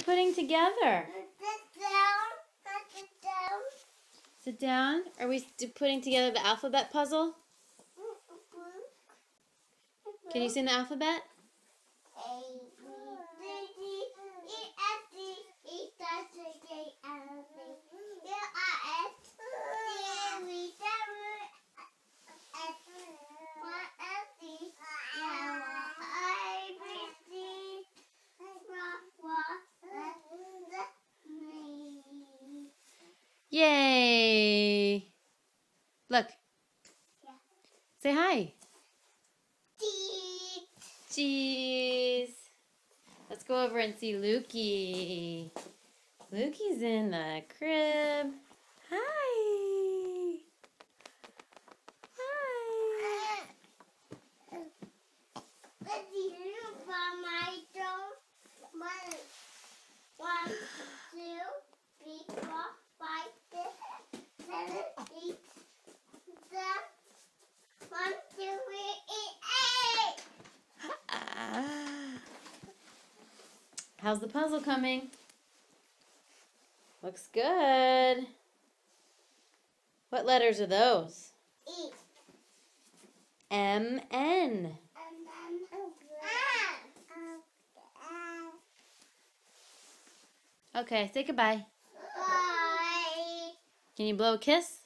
putting together? Sit down. Sit down. Sit down. Are we putting together the alphabet puzzle? Can you sing the alphabet? A, B, C, D, E, F, G, H, I, J, K, L, M, N, O, P, R, S, T, U, V, W, X, Y, and Z. Now I, B, C, me. Yay! Look. Yeah. Say hi. Cheese. Cheese. Let's go over and see Lukey. Lukey's in the crib. Hi. Hi. Let's see who from my dome. 1, 2, 3, 4, 5, 6, 7, 8, 9, 1, 2, 3, 8. How's the puzzle coming? Looks good. What letters are those? E. M, N. Okay, say goodbye. Bye. Can you blow a kiss?